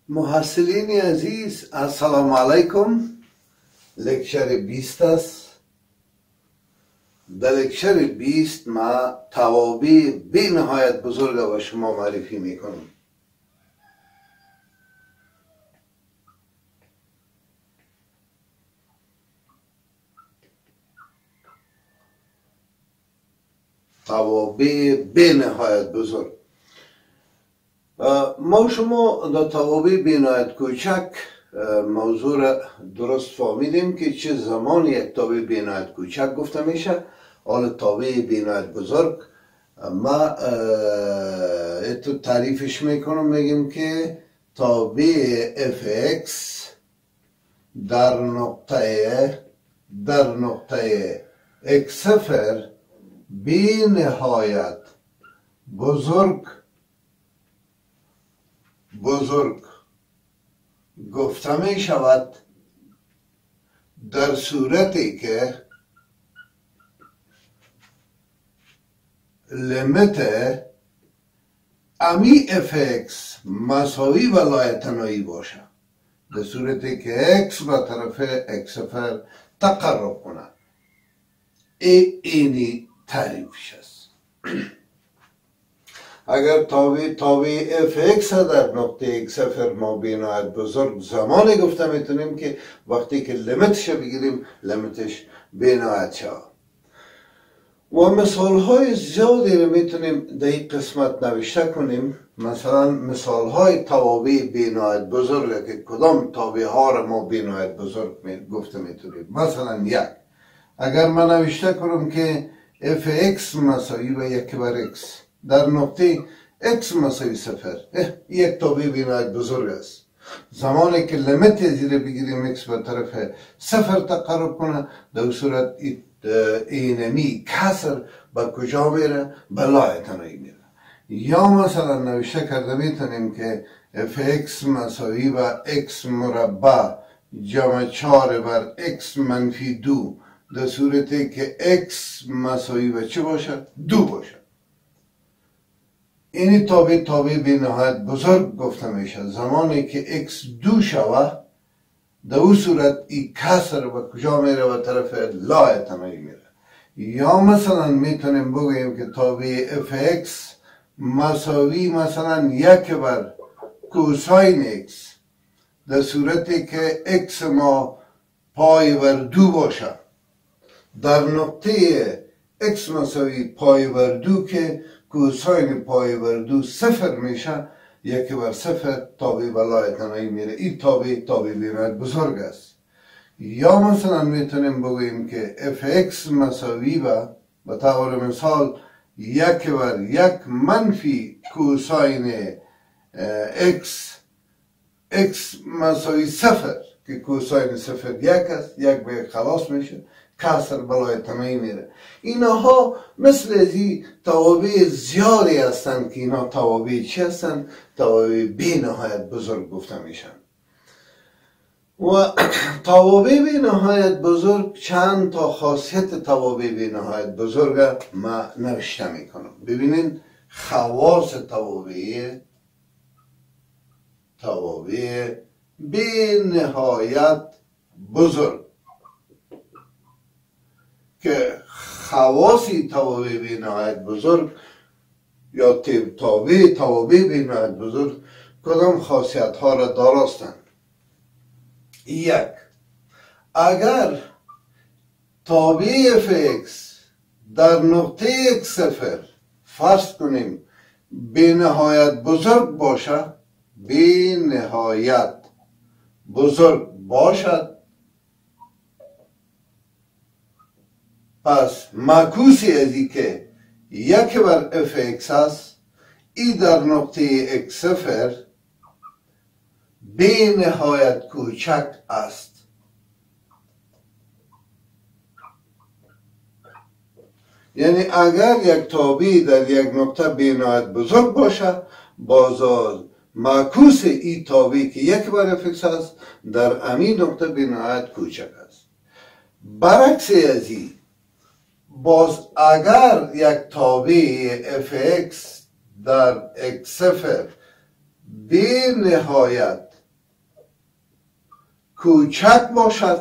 محصلین عزیز السلام علیکم. لکچر 20 است. در لکچر 20 ما توابع بی نهایت بزرگ به شما معرفی میکنم. توابع بی نهایت بزرگ. ما شما در توابع بی نهایت کوچک موضوع را درست فهمیدیم که چه زمان یک توابع بی نهایت کوچک گفته میشه. حالا توابع بی نهایت بزرگ ما تو تعریفش میکنم، میگیم که توابع fx در نقطه x0 بی نهایت بزرگ گفته می شود در صورتی که لیمیت امی fx مساوی و لایتنایی باشه، در صورتی که x به طرف x0 تقرب کنه. اینی تعریفش است. اگر توابع fx در نقطه x0 ما بی نهایت بزرگ زمانی گفته میتونیم که وقتی که لیمیتش بگیریم لیمیتش بی نهایت شود. و مثال های زیادی رو میتونیم در این قسمت نوشته کنیم. مثلا مثال های توابع بی نهایت بزرگ که کدام توابع ها را ما بی نهایت بزرگ گفته میتونیم. مثلا اگر من نوشته کنم که fx مساوی به 1/x در نقطه x مساوی 0، یک توابع بی نهایت بزرگ است. زمانی که لیمیت زیر بگیریم x به طرف 0 تقرب کنه، در صورت اینمی کسر به کجا میره؟ به لایتنایی میره. یا مثلا نوشته کرده میتونیم که fx مساوی به x مربع جمع 4 بر x منفی 2، در صورتی که x مساوی به چه باشد؟ 2 باشد. این توابع بی نهایت بزرگ گفته میشه. زمانی که x 2 شود، در اون صورت این کسر به کجا میره؟ به طرف لایتنایی میره. یا مثلا میتونیم بگوییم که توابع fx مساوی مثلا 1 بر کوساین x، در صورتی که x ما پای بر 2 باشه، در نقطه x مساوی پای بر 2 که کوساین پای بر 2 0 میشه، 1/0 توابع به لایتنایی میره. این توابع بی نهایت بزرگ است. یا مثلا میتونیم بگوییم که fx مساوی به طور مثال 1/1 منفی کوساین x مساوی 0 که کوساین 0 1 است، 1 به 1 خلاص میشه، کسر به لایتنایی میره. اینها مثل ازی توابع زیادی هستند که اینا توابع چی هستند؟ توابع بی نهایت بزرگ گفته میشن. و توابع بی نهایت بزرگ چند تا خاصیت توابع بی نهایت بزرگ ما نوشته میکنم. ببینید خواص توابع بی نهایت بزرگ، که خواصی توابع بی نهایت بزرگ یا توابع بی نهایت بزرگ کدام خاصیت ها را دارستند؟ اگر توابع fx در نقطه x0 فرض کنیم بی نهایت بزرگ باشد، پس معکوسی ازی که 1 بر fx است، ای در نقطه x0 بی نهایت کوچک است. یعنی اگر یک توابع در یک نقطه بی نهایت بزرگ باشه، بازار معکوس ای توابع که 1 بر fx است در امی نقطه بی نهایت کوچک است. برعکس ازی، باز اگر یک توابع fx در x0 بی نهایت کوچک باشد،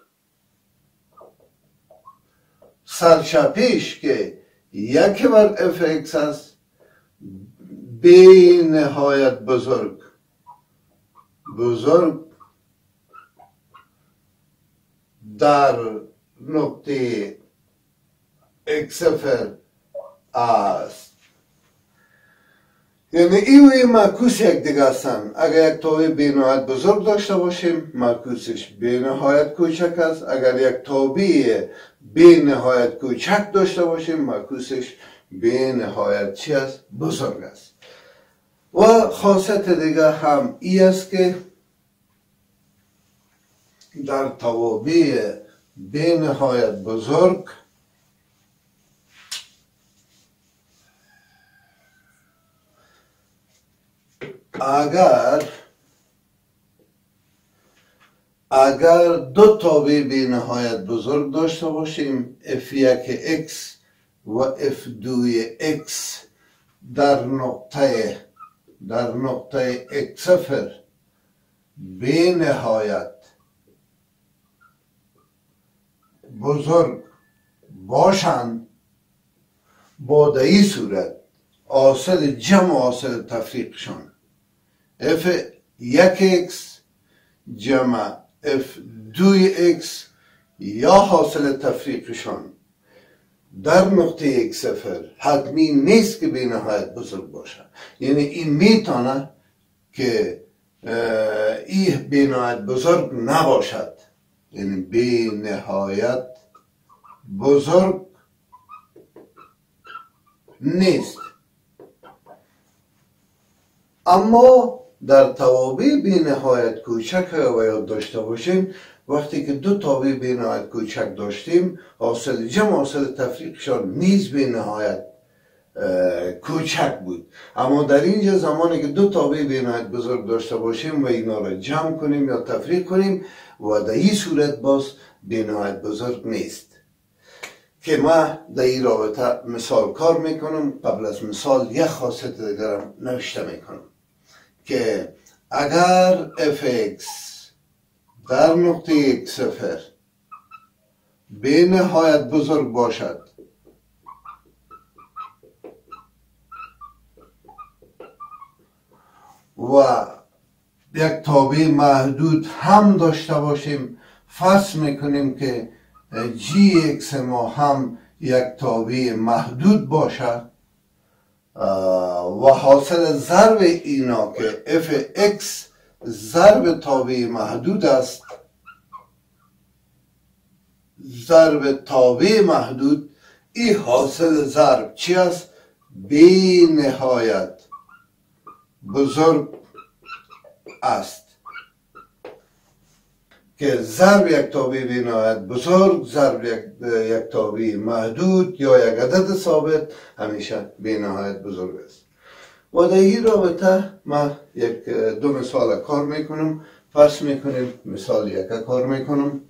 سرچپیش که یک بر اف اکس است بی نهایت بزرگ در نقطه اکس صفر است. یعنی ای و ای معکوس یک دیگه هستن. اگر یک تابع بی نهایت بزرگ داشته باشیم معکوسش بی نهایت کوچک است. اگر یک تابع بی نهایت کوچک داشته باشیم معکوسش بی نهایت چی است؟ بزرگ است. و خاصیت دیگه هم ای است که در توابع بی نهایت بزرگ اگر دو تابع بی نهایت بزرگ داشته باشیم f1x و f2x در نقطه x صفر بی نهایت بزرگ باشند، با در این صورت حاصل جمع و حاصل تفریقشان f1x جمع f2x یا حاصل تفریقشان در نقطه x صفر حتمی نیست که بی نهایت بزرگ باشد. یعنی این میتونه که این بی نهایت بزرگ نباشد، یعنی بی نهایت بزرگ نیست. اما در توابع بی نهایت کوچک و یاد داشته باشیم وقتی که دو تابع بی نهایت کوچک داشتیم حاصل جمع حاصل تفریقشان نیز بی نهایت کوچک بود. اما در اینجا زمانی که دو تابع بی نهایت بزرگ داشته باشیم و اینا را جمع کنیم یا تفریق کنیم و در این صورت باز بی نهایت بزرگ نیست. که ما در این رابطه مثال کار میکنم. قبل از مثال یک خاصیت دیگرم نوشته میکنم که اگر fx در نقطه x صفر بی نهایت بزرگ باشد و یک تابع محدود هم داشته باشیم فرض میکنیم که gx ما هم یک تابع محدود باشد و حاصل ضرب اینا که fx ضرب تابع محدود است، ضرب تابع محدود، این حاصل ضرب چی است؟ بی نهایت بزرگ است. که ضرب یک تابع بی نهایت بزرگ ضرب یک تابع محدود یا یک عدد ثابت همیشه بی نهایت بزرگ است. و در این رابطه ما دو مثال کار میکنم. فرض میکنیم مثال یک کار میکنم.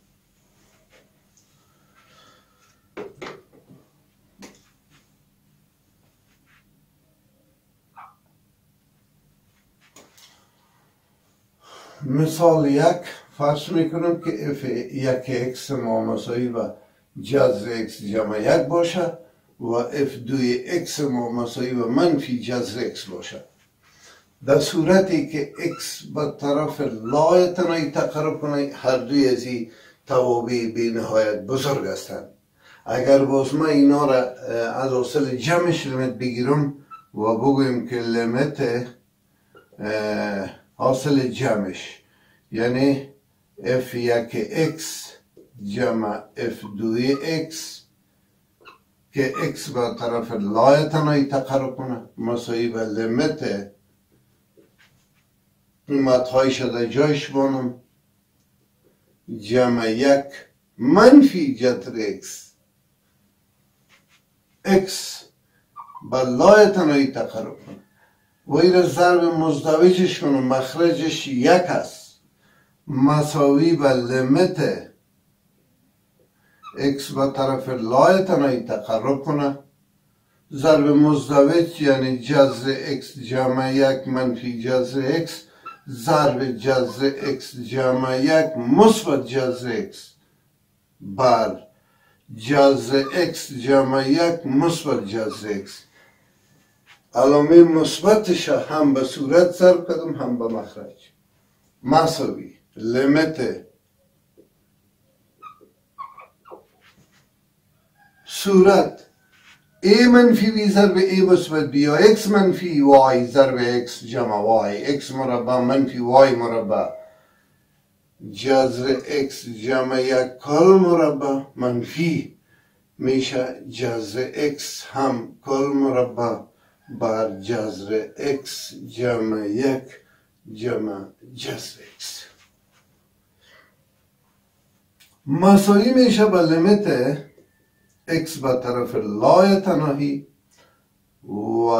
مثال یک فرض میکنم که f1x ما مساوی و جذر x جمع یک باشه و f2x ما مساوی و منفی جذر x باشه. در صورتی که x به طرف لایتنایی تقرب کنه هر دوی از این توابع بی نهایت بزرگ هستند. اگر باز ما اینا را از حاصل جمعش لیمیت بگیرم و بگویم که لیمیت حاصل جمعش یعنی f1x جمع f2x که x به طرف لایتنایی تقرب کنه مساوی به لیمیت قیمت های شده جایش بانم جمع یک منفی جذر x به لایتنایی تقرب کنه و این ضرب مزدوجش کنه مخرجش یک است مساوی به لیمیت x به طرف لایتنایی تقرب کنه ضرب مزدوج یعنی جذر x جمع یک منفی جذر x ضرب جذر x جمع 1 مثبت جذر x بر جذر x جمع 1 مثبت جذر x. علامه مثبتش هم به صورت ضرب کردم هم به مخرج مساوی لیمیت صورت a منفی b ضرب a مثبت b یا x منفی y ضرب x جمع y x مربع منفی y مربع جذر x جمع 1 کل مربع منفی میشه جذر x هم کل مربع بر جذر x جمع 1 جمع جذر x مساوی میشه با لیمیت x به طرف لای تناهی و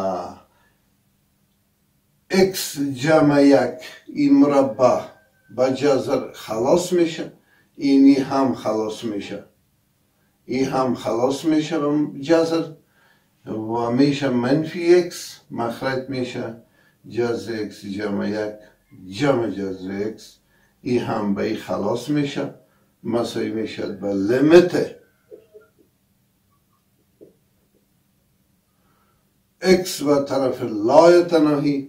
x جمع 1 این مربع با جذر خلاص میشه، اینی هم خلاص میشه، این هم خلاص میشه با جذر و میشه منفی x مخرج میشه جذر x جمع 1 جمع جذر x این هم به این خلاص میشه مساوی میشه به لیمیت x و طرف لای تناهی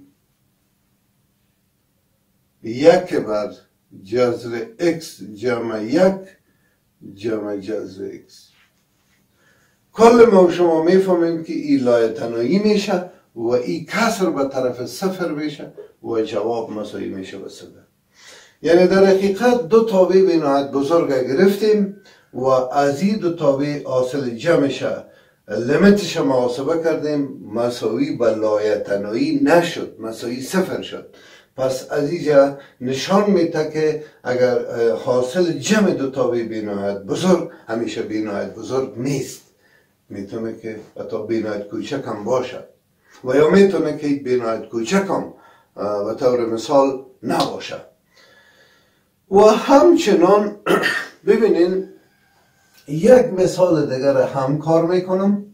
1 بر جذر x جمع 1 جمع جذر x. کل ما شما میفهمیم که این لای تناهی میشه و این کسر به طرف صفر میشه و جواب مساوی میشه به صفر. یعنی در حقیقت دو تابع بینهایت بزرگ گرفتیم و از این دو تابع حاصل جمعش لیمیتش محاسبه کردیم مساوی به لای تناهی نشد، مساوی صفر شد. پس از اینجا نشان میده که اگر حاصل جمع دو تابع بینهایت بزرگ همیشه بینهایت بزرگ نیست، میتونه که حتی بینهایت کوچک هم باشه و یا میتونه که بینهایت کوچک هم به طور مثال نباشه. و همچنان ببینین یک مثال دیگر هم کار میکنم.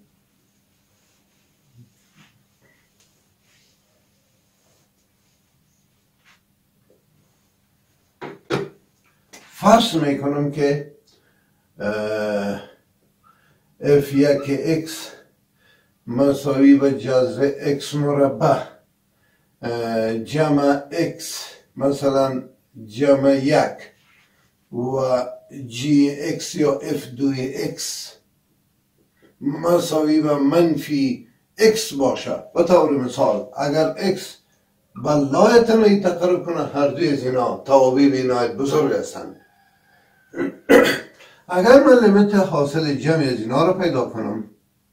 فرض میکنم که f1 x مساوی به جذر x مربع جمع x مثلا جمع 1 و gx یا f2x مساوی به منفی x باشه. به طور مثال اگر x به لای تناهی تقرب کنه هر دوی از اینا توابع بینهایت بزرگ هستند. اگر من لیمیت حاصل جمع از اینا رو پیدا کنم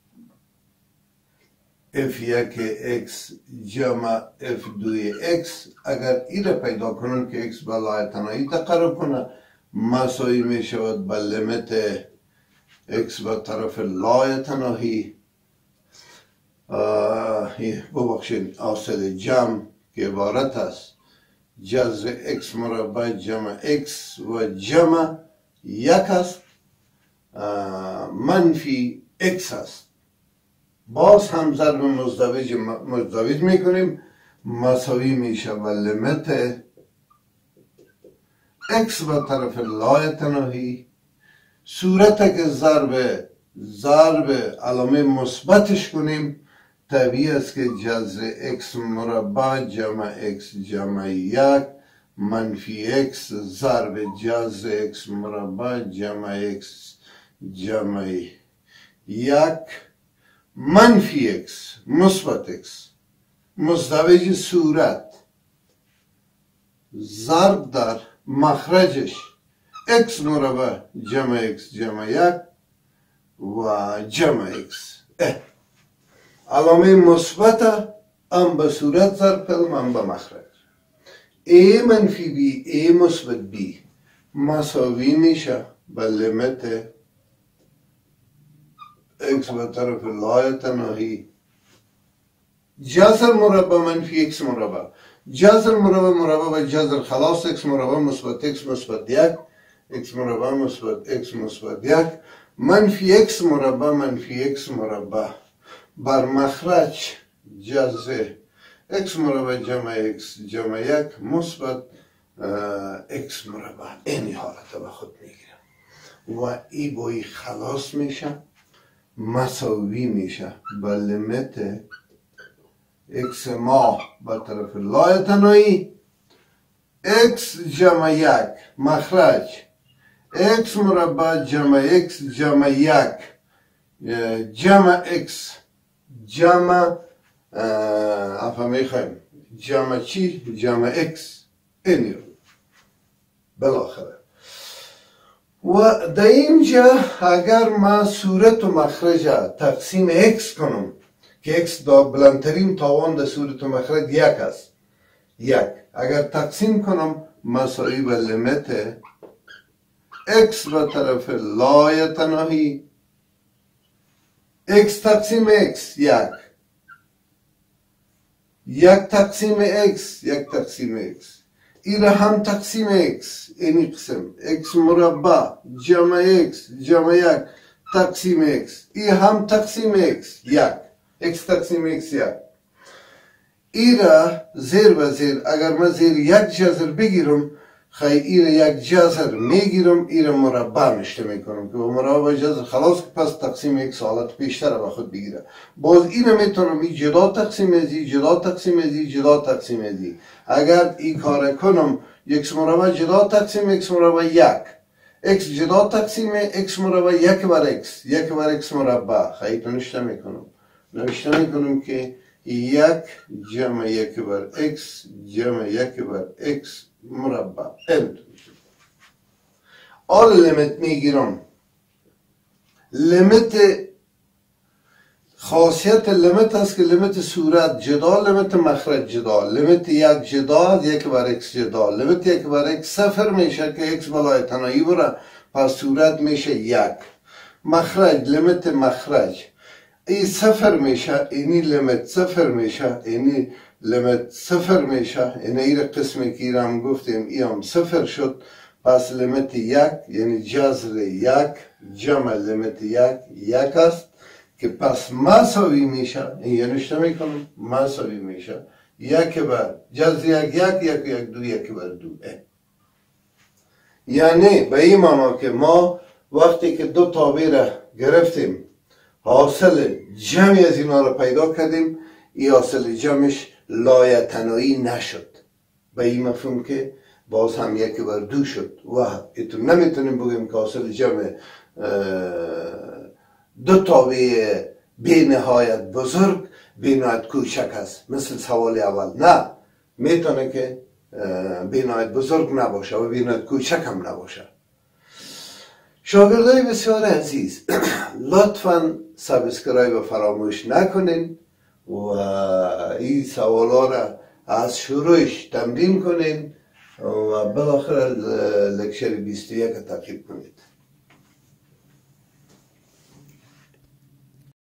f1 x جمع f2x اگر این رو پیدا کنم که x به لای تناهی تقرب کنه مساوی می شود با لیمیت x به طرف لای تناهی ببخشید حاصل جمع که عبارت است جذر x مربع جمع x و جمع 1 است منفی x است. باز هم ضرب مزدوج میکنیم مساوی میشه و لیمیت x به طرف لای تناهی صورت که ضرب علامه مثبتش کنیم طبیعی است که جذر x مربع جمع x جمع 1 منفی x ضرب جذر x مربع جمع x جمع 1 منفی x مثبت x مزدوج صورت ضرب در مخرجش x مربع جمع x جمع 1 و جمع x. علامه مثبت هم به صورت ضرب کردم هم به مخرج a منفی b a مثبت b مساوی میشه به لیمیت x به طرف لای تناهی جذر مربع منفی x مربع جذر مربع و جذر خلاص x مربع مثبت x مثبت 1 x مربع مثبت x مثبت 1 منفی x مربع منفی x مربع بر مخرج جذر x مربع جمع x جمع 1 مثبت x مربع این حالت به خود میگیره و ای بایی خلاص میشه مساوی میشه با لیمیت x ما به طرف لایتنایی x جمع 1 مخرج x مربع جمع x جمع 1 جمع x جمع افهمیخوایم جمع چی؟ جمع x اینی رو بالاخره و در اینجا اگر ما صورت و مخرج تقسیم x کنم که x دا بلندترین تاوان در صورت و مخرج 1 است 1 اگر تقسیم کنم مساوی به لیمیت x به طرف لایتناهی x تقسیم x 1 تقسیم x 1 تقسیم x این هم تقسیم x اینی قسم x مربع جمع x جمع 1 تقسیم x این هم تقسیم x 1 x تقسیم x 1 این را زیر به زیر اگر من زیر یک جذر بگیرم خیلی این یک جذر میگیرم این مربع میشته میکنم که با مربع جذر خلاص پس تقسیم x حالت بیشتر به خود بگیره باز این میتونم این جدا تقسیم ازی جدا تقسیم ازی جدا تقسیم ازی اگر این کار کنم x مربع جدا تقسیم x مربع 1 x جدا تقسیم x مربع 1 بر x 1 بر x مربع خیلی نوشته میکنم که 1 جمع 1 بر x جمع 1 بر x مربع آل لیمیت میگیرم لیمیت خاصیت لیمیت است که لیمیت صورت جدا لیمیت مخرج جدا لیمیت 1 جدا 1 بر x جدا لیمیت 1 بر x صفر میشه که x بالای تنایی بره پس صورت میشه 1 مخرج لیمیت مخرج این صفر میشه اینی لیمیت صفر میشه اینی لیمیت صفر میشه این قسمی که ایرم گفتیم ای هم صفر شد پس لیمیت 1 یعنی جذر 1 جمع لیمیت 1 است که پس مساوی میشه این یه نشته میکنم مساوی میشه 1 بر جذر 1 2 1 بر 2 یعنی به این معنا که ما وقتی که دو تابع را گرفتیم حاصل جمعی از اینا را پیدا کردیم این حاصل جمعش لایتنایی نشد به این مفهوم که باز هم 1 بر 2 شد و ایتون نمیتونیم بگیم که حاصل جمع دو تابع بی نهایت بزرگ بی نهایت کوچک است مثل سوال اول نه میتونه که بی نهایت بزرگ نباشه و بی نهایت کوچک هم نباشه شاگردای بسیار عزیز لطفاً سابسکرایب فراموش نکنین و این سوالا را از شروعش تمرین کنین و بالاخره لکچر 21 تعقیب کنید